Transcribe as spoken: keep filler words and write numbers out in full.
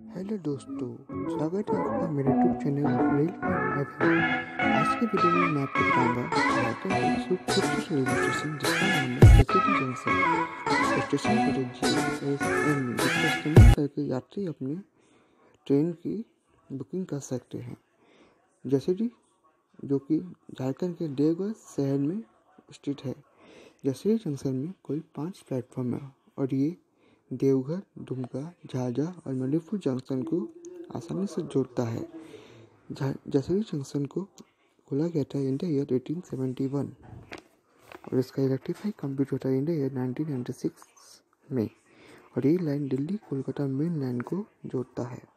Hello दोस्तों, स्वागत है आपका मेरे यूट्यूब चैनल रेल एफएम। आज के वीडियो में मैं आपको बताऊंगा भारत का एक खूबसूरत रेलवे स्टेशन जिसका नाम है जयसिटी जंक्शन। स्टेशन पर एक जीएसएम जिसका इस्तेमाल करके यात्री अपने ट्रेन की बुकिंग कर सकते हैं। जयसिटी जो कि झारखंड के देवघर शहर में स्थित है। जयसिटी जंक्शन में कुल पाँच प्लेटफॉर्म है और ये देवघर, दुमका, झाझा और मणिपुर जंक्शन को आसानी से जोड़ता है। जयसिटी जंक्शन को खोला गया था in the year eighteen seventy one और इसका इलेक्ट्रीफाई कंप्लीट होता है in the year nineteen ninety six में और ये line Delhi Kolkata main line को जोड़ता है।